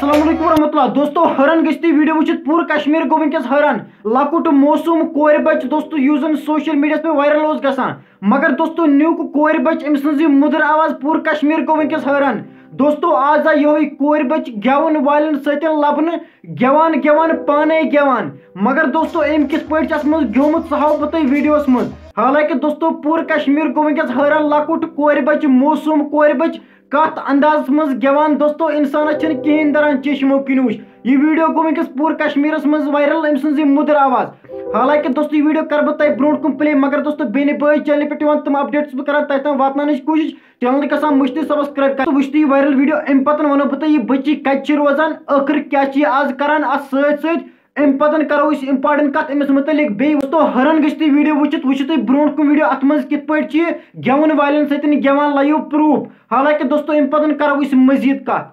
अस्सलाम वालेकुम रहमतुल्लाह। दोस्तों हरन गश्ती वीडियो वुचित पूरा कश्मीर गो वनकस हरन लकुट मौसम कोर बच दोस्तों यूज सोशल मीडिया पे वायरल ओस गसान मगर दोस्तों न्यूक कोर बच अम सज मुदर आवाज पूरा कश्मीर गो वनकस हरन। दोस्तों आज आ यही कोर बच गेवन वालन सतन लबन गेवान गेवान पाने गेवान मगर दोस्तों अम किस पे ग्योमुत सह बह तुम वीडियोस मज। हालांकि दोस्तों पूरा कश्मीर गो वनकस हरन लकुट कोर बच मौसम कोर बच कत अंदाज मज गेवान दोस्तों इंसान कहें दरान चश्मो किनूश। यह वीडियो गो वनकस पूरा कश्मीर मज वायरल अम सज मुदर आवाज। हालांकि दोस्तों यह वीडियो कर बह ब्रो कुम प्ले मगर दोस्तों बेन बई चैनल पे तम अपडेट्स बह कर तक वातान कोशिश चैनल गसान मुश्त सब्सक्राइब कर वुचत वायरल वीडियो अम पत वनो बह यह बच्ची कत रोजान आखिर क्या आज करान अत अम पतन करो इंपॉर्टेंट कत अमिस मुतलिक बे दोस्तों हरन गश्ती वीडियो वुचित ब्रो कुम वीडियो अत मज कित पे गेवन वालन सतन गेवान लाइव प्रूफ। हालांकि दोस्तों अम पतन करो मजीद कत।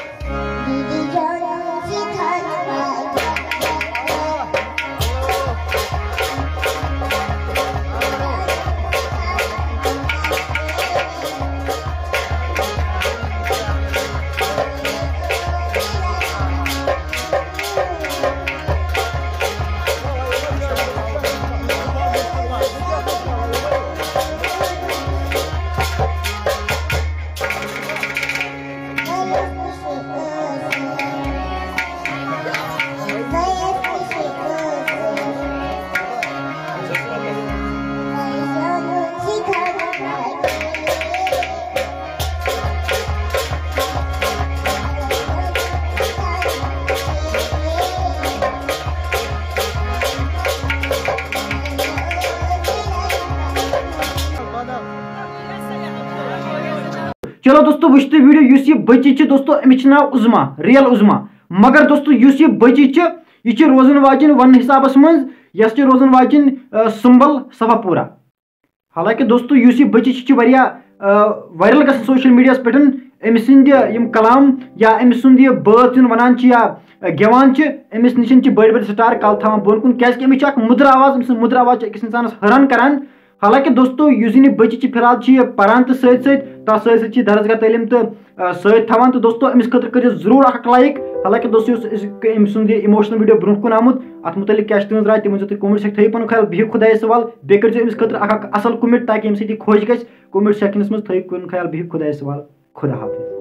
चलो दोस्तों वुचत वीडियो यह बच्ची दोस्तों अमिच नाव उजमा रियल उजमा मगर दोस्तों यह बच्ची यह रोजन वाजिन वन हिसाब मज यस रोजन वाजिन संबल सफापूरा। हालांकि दोस्तों यह बच्ची वायरल ग सोशल मीडिया पे अम सद कलाम या अम सुंद बात वनान या गेवान अमिस निश बड़ बड़ स्टार कल था बोन कुन क्या अमिच मुदर आवाज मुदर आवाज अकिस इंसानस हरान करान। हालांकि दोस्तों युस बच्ची फिलहाल परान तो सत दर्जगा तलीम तो सतान तो दोस्तों अमिस खतर कर जरूर लाइक। हालांकि दोस्तों अम सुंद इमोशनल वीडियो ब्रो कुन आमुत अत मुतलिक क्या तुज राय तम तुम कमेंट सेक्शन थो पन ख्याल बिहु खुदा सवाल बे कर अमिस खतर असल कमेंट ताकि अम सत खुश गि कमेंट सेक्शनस मज थो ख्याल बिहु खुदा सवाल खुदा हाफिज।